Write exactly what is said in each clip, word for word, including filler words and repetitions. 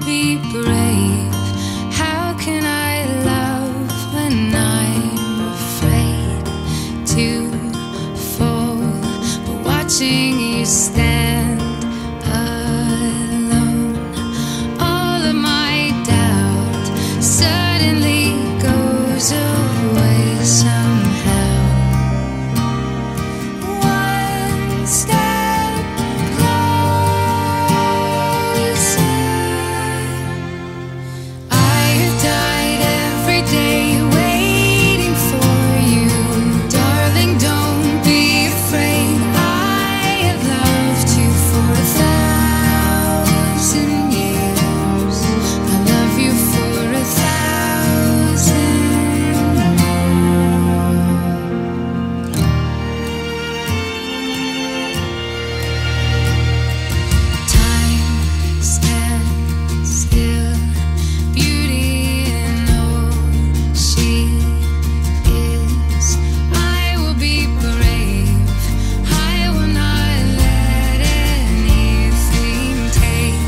be brave. How can I love when I'm afraid to fall? But watching you stand alone, all of my doubt suddenly goes away somehow. One step closer. I have died every day waiting for you. Darling, don't be afraid. I have loved you for a thousand years. I love you for a thousand more. Time stands still, beauty in all she is. I will be brave. I will not let anything take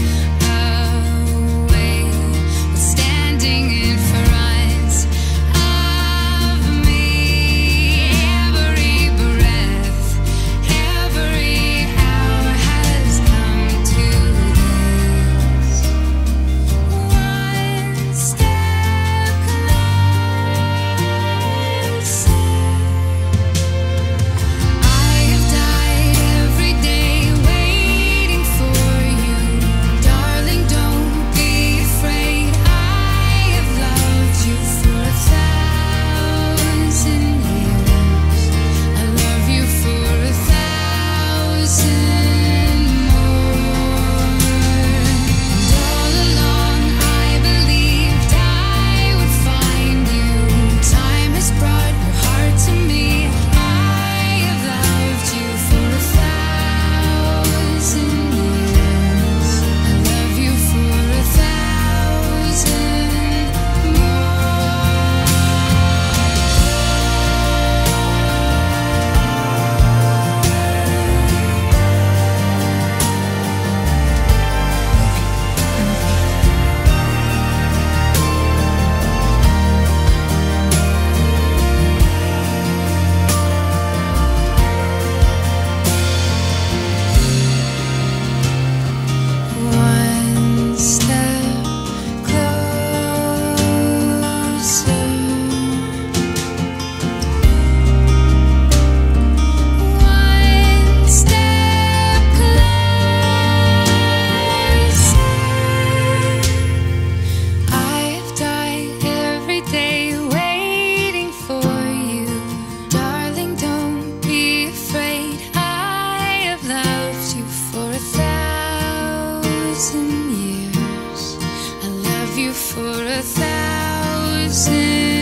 away what's standing in front of me. Every breath, every hour has come to this. One step closer. I have died every day waiting for you. Darling, don't be afraid. I have loved you for a thousand years. I love you for a thousand more. And all along I believed I would find you. Time has brought your heart to me. I have loved you for a thousand years. I love you for a thousand more. One step closer. One step closer. I have died every day waiting for you. Darling, don't be afraid. I have loved you for a thousand years. I love you for a thousand